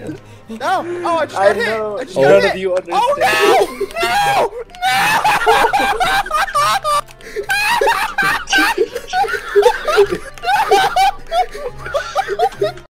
No! Oh, I just got hit! know. I just None got hit! of you understand. Oh no! No! No!